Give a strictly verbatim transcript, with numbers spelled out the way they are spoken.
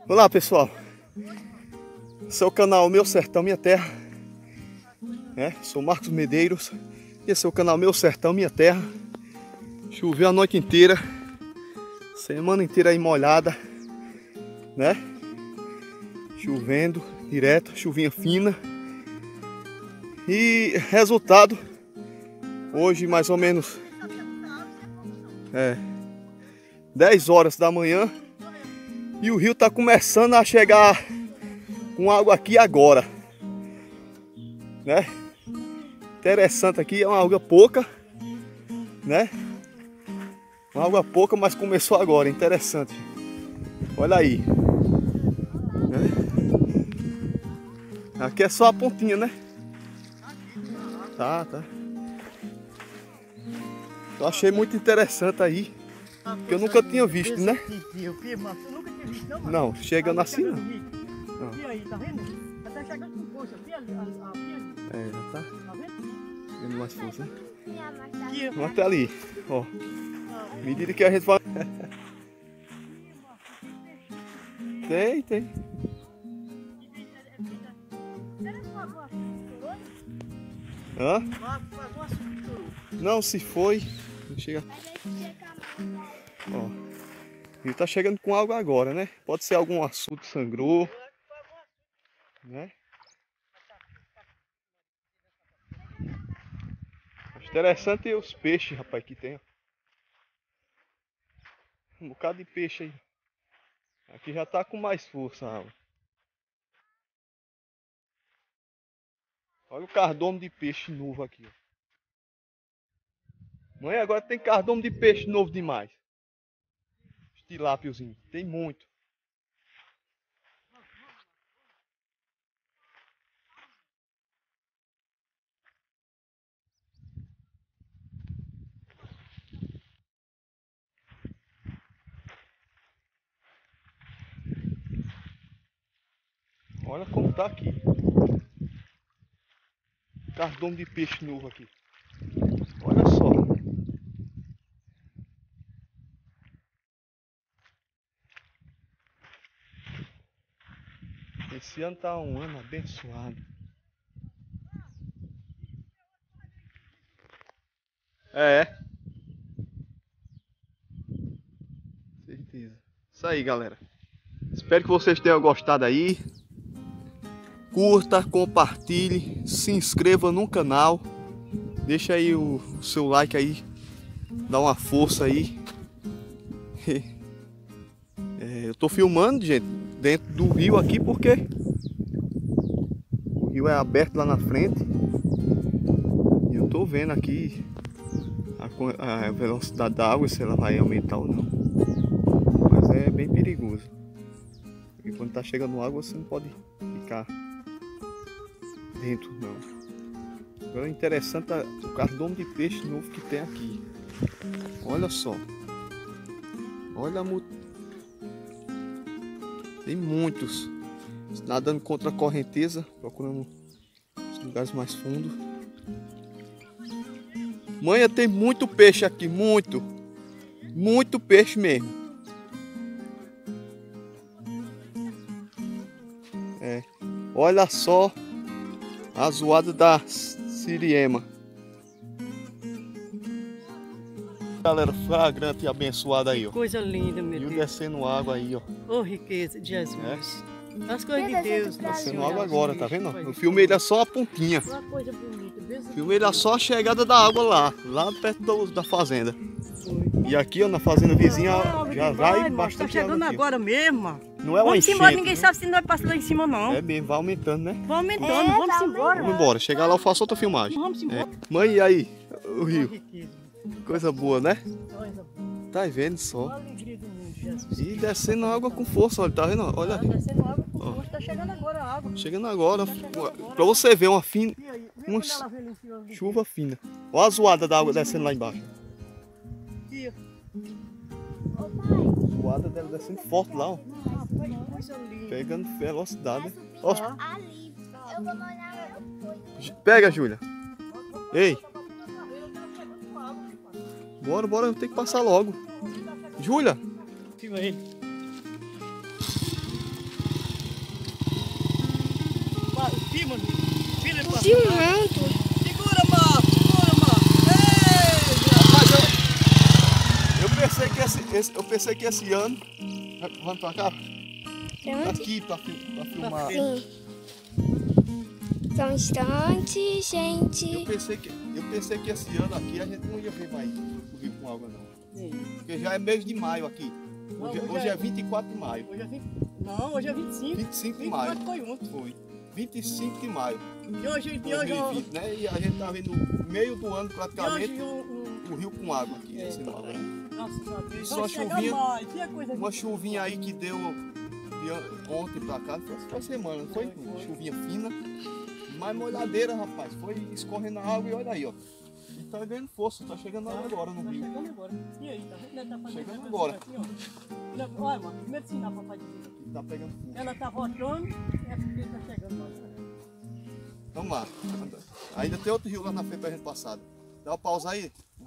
Olá pessoal, esse é o canal Meu Sertão Minha Terra, né? Sou Marcos Medeiros e esse é o canal Meu Sertão Minha Terra. Choveu a noite inteira, semana inteira aí molhada, né? Chovendo direto, chuvinha fina. E resultado, hoje mais ou menos é, dez horas da manhã. E o rio está começando a chegar com água aqui agora, né? Interessante aqui, é uma água pouca, né? Uma água pouca, mas começou agora, interessante. Olha aí, né? Aqui é só a pontinha, né? Tá, tá. Eu achei muito interessante aí, que eu nunca tinha visto, né? Não, chegando assim não. E aí, tá vendo? Tá chegando com força. É, já tá. Tá vendo? Tendo mais força, né? Aqui, Vamos até ali, ó. Medida que a gente vai. Tem, tem. Hã? Não, se foi. Chega. Ó. Ele tá chegando com água agora, né? Pode ser algum açude que sangrou, né? Interessante os peixes, rapaz, que tem. Um bocado de peixe aí. Aqui já tá com mais força a água. Olha o cardume de peixe novo aqui, ó. Mãe, agora tem cardume de peixe novo demais. Tilápiozinho, tem muito. Olha como tá aqui. Cardume de peixe novo aqui. Olha só. Esse ano tá um ano abençoado. É. Certeza. Isso aí, galera. Espero que vocês tenham gostado aí. Curta, compartilhe, se inscreva no canal. Deixa aí o, o seu like aí. Dá uma força aí. É, eu tô filmando, gente, dentro do rio aqui porque o rio é aberto lá na frente. E eu tô vendo aqui a, a velocidade da água, se ela vai aumentar ou não. Mas é bem perigoso. E quando tá chegando água, você não pode ficar dentro, não. Agora é interessante o cardume de peixe novo que tem aqui. Olha só. Olha a multa. Tem muitos. Nadando contra a correnteza, procurando os lugares mais fundos. Manha, tem muito peixe aqui, muito. Muito peixe mesmo. É. Olha só a zoada da siriema. Galera, flagrante e abençoada aí, ó. Coisa linda, meu Rio Deus. descendo água aí, ó. Ô, riqueza de Jesus. É. As coisas de Deus. Descendo água agora, tá vendo? Eu filmei ele só a pontinha. Uma coisa bonita. Deus. Filmei ele só a chegada da água lá, lá perto do, da fazenda. E aqui, ó, na fazenda vizinha, Ah, já vai, vai mano, bastante tá chegando água aqui, agora mesmo. Não é uma Vamos enchente, embora, ninguém né? sabe se nós passamos lá em cima, não. É mesmo, vai aumentando, né? Vamos aumentando, vamos embora. Vamos embora, chegar lá eu faço outra filmagem. Vamos embora. É. Mãe, e aí? O Uma rio, riqueza. coisa boa, né? Coisa boa. Tá vendo só? A alegria do mundo, Jesus. E descendo água com força, olha, tá vendo? Olha Tá aí. descendo água com Ó. força. Tá chegando agora a água. Chegando agora, Tá chegando agora. pra você ver uma fina, E aí, vê uma quando ela vem lá em cima do chuva fina. Olha a zoada da água descendo lá embaixo. rio. Zoada dela descendo forte lá, ó. Rapaz, coisa linda. Pegando velocidade. Ó, Ali, eu vou molhar meu coisa. pega, Júlia. Ei. Bora, bora, eu tenho que passar logo. Júlia. Filma ele. filmando. Segura, Marcos. Segura, Marcos. Ei, Rapaz, eu, eu pensei que esse, esse- eu pensei que esse ano. Vamos pra cá? Pra onde? Aqui pra, fil- pra filmar. Sim. Só um instante, gente. Eu pensei, que, eu pensei que esse ano aqui a gente não ia ver mais o rio com água não. Porque já é mês de maio aqui. Não, Hoje, hoje hoje é- é vinte e quatro de maio. Hoje é vinte... Não, hoje é vinte e cinco. vinte e cinco de vinte e maio. quatro foi ontem. Foi. vinte e cinco de maio. E hoje, e de hoje, dois mil e ó, vinte, né? E a gente tá vendo no meio do ano e praticamente hoje um, um... o rio com água aqui. É. Esse ano, né? Nossa, a Deus. Só Vai chegar chuvinha. mais. E a coisa Uma de- chuvinha aí que deu de on- ontem pra cá, foi, foi semana, não foi? Foi, foi. Chuvinha fina. Mas molhadeira, rapaz. Foi escorrendo a água e olha aí, ó. E tá ganhando força, tá chegando água agora no Tá rio. chegando agora. E aí, tá vendo? Ela tá fazendo Chegando essa agora. coisa assim, ó. Olha, mano, primeiro ensinar pra fazer isso. Tá pegando força. Ela tá rotando, é porque tá chegando lá. Vamos lá. Ainda tem outro rio lá na frente pra gente passar. Dá uma pausa aí.